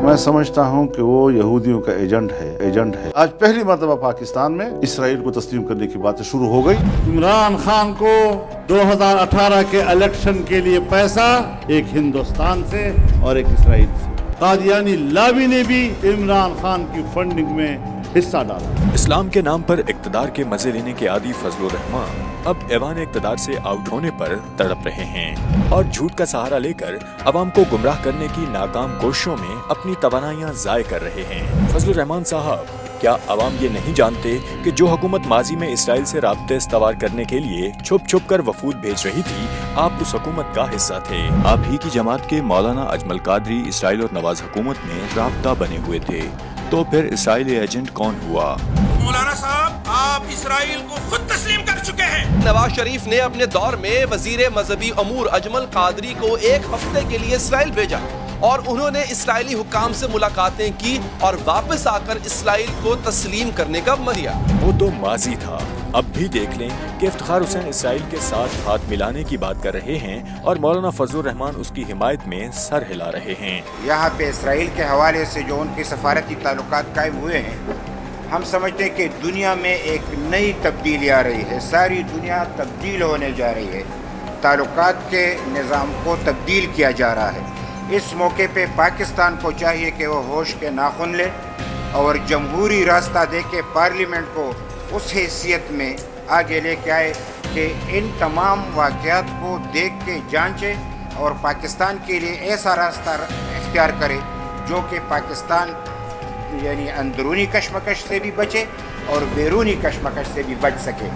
मैं समझता हूँ कि वो यहूदियों का एजेंट है। आज पहली मर्तबा पाकिस्तान में इसराइल को तस्लीम करने की बातें शुरू हो गई। इमरान खान को 2018 के इलेक्शन के लिए पैसा एक हिंदुस्तान से और एक इसराइल से, कादियानी लाबी ने भी इमरान खान की फंडिंग में हिस्सा डाला। इस्लाम के नाम पर इक्तदार के मजे लेने के आदी फजलुर रहमान अब ऐवान इक्तदार से आउट होने पर तड़प रहे हैं और झूठ का सहारा लेकर अवाम को गुमराह करने की नाकाम कोशिशों में अपनी तवानाइयां जाय कर रहे हैं। फजलुर रहमान साहब, क्या अवाम ये नहीं जानते कि जो हुकूमत माजी में इसराइल से राब्ते इस्तवार करने के लिए छुप छुप कर वफूद भेज रही थी, आप उस हुकूमत का हिस्सा थे। आप ही की जमात के मौलाना अजमल कादरी इसराइल और नवाज हुकूमत में राब्ता बने हुए थे, तो फिर इसराइली एजेंट कौन हुआ? मौलाना साहब, आप इसराइल को खुद तस्लीम कर चुके हैं। नवाज शरीफ ने अपने दौर में वजीर मजहबी अमूर अजमल कादरी को एक हफ्ते के लिए इसराइल भेजा और उन्होंने इसराइली हुकाम से मुलाकातें की और वापस आकर इसराइल को तस्लीम करने का मरिया। वो तो माजी था। अब भी देख लें कि इफ्तिखार हुसैन इसराइल के साथ हाथ मिलाने की बात कर रहे हैं और मौलाना फजलुर रहमान उसकी हिमायत में सर हिला रहे हैं। यहाँ पे इसराइल के हवाले से जो उनके सफारती ताल्लुकात कायम हुए हैं, हम समझते हैं कि दुनिया में एक नई तब्दीली आ रही है। सारी दुनिया तब्दील होने जा रही है, ताल्लुकात के निज़ाम को तब्दील किया जा रहा है। इस मौके पे पाकिस्तान को चाहिए कि वो होश के नाखुन ले और जमहूरी रास्ता दे के पार्लियामेंट को उस हैसियत में आगे लेके आए कि इन तमाम वाक़यात को देख के जांचे और पाकिस्तान के लिए ऐसा रास्ता इख्तियार करे जो कि पाकिस्तान यानी अंदरूनी कशमकश से भी बचे और बैरूनी कशमकश से भी बच सके।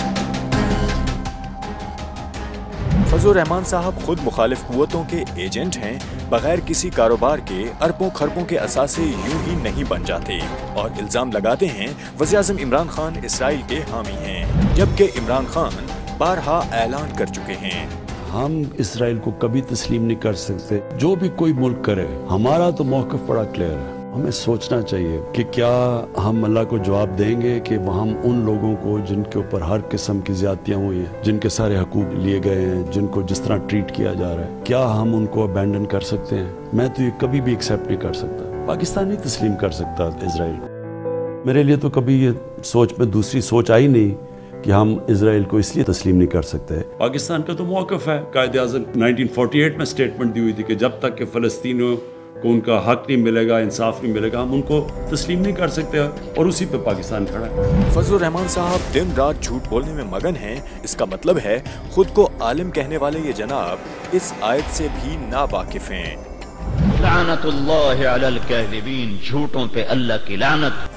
फजलुर रहमान साहब खुद मुखालिफ कुव्वतों के एजेंट हैं। बगैर किसी कारोबार के अरबों खरबों के असासे यूं ही नहीं बन जाते और इल्जाम लगाते हैं वज़ीर आज़म इमरान खान इसराइल के हामी हैं, जबकि इमरान खान बारहा ऐलान कर चुके हैं हम इसराइल को कभी तस्लीम नहीं कर सकते। जो भी कोई मुल्क करे, हमारा तो मौक़िफ़ बड़ा क्लियर है। हमें सोचना चाहिए कि क्या हम अल्लाह को जवाब देंगे कि हम उन लोगों को जिनके ऊपर हर किस्म की ज़्यादतियाँ हुई हैं, जिनके सारे हकूक़ लिए गए हैं, जिनको जिस तरह ट्रीट किया जा रहा है, क्या हम उनको अबैंडन कर सकते हैं? मैं तो ये कभी भी एक्सेप्ट नहीं कर सकता। पाकिस्तान नहीं तस्लीम कर सकता इसराइल। मेरे लिए तो कभी ये सोच में दूसरी सोच आई नहीं कि हम इसराइल को इसलिए तस्लीम नहीं कर सकते। पाकिस्तान का तो मौक़िफ़ है, कायदे-ए-आज़म 1948 में स्टेटमेंट दी हुई थी कि जब तक कि फ़लस्तीनियों को उनका हक नहीं मिलेगा, इंसाफ नहीं मिलेगा, हम उनको तस्लीम नहीं कर सकते और उसी पे पाकिस्तान खड़ा है। फजलुर रहमान साहब दिन रात झूठ बोलने में मगन हैं। इसका मतलब है खुद को आलिम कहने वाले ये जनाब इस आयत से भी नावाकिफ हैं। लानतुल्लाहि अलल काज़िबीन, झूठों पे अल्लाह की लानत।